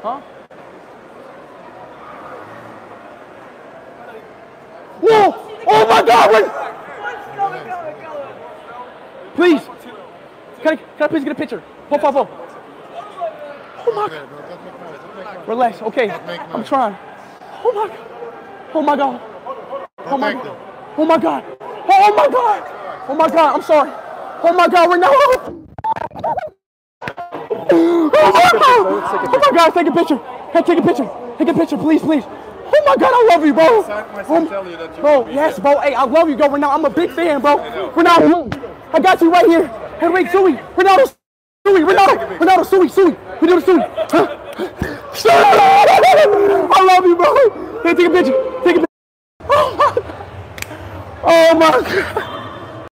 Huh? Whoa! Oh my God! Wait. Please. Can I please get a picture? 450. Oh my God. Relax. Okay. I'm trying. Oh my God. Oh my God. Oh my God. Oh my God. Oh my God. Oh my God. I'm sorry. Oh my God. Ronaldo. Oh my God. Oh my God. Take a picture. Hey, take a picture. Take a picture, please, please. Oh my God, I love you, bro. Bro, yes, bro. Hey, I love you, bro. Ronaldo, I'm a big fan, bro. Ronaldo, I got you right here. Hey, wait, Suey. Ronaldo, Suey. Ronaldo, Suey. We do the Suey. I love you, bro. Hey, take a picture. Take a picture. Oh my God.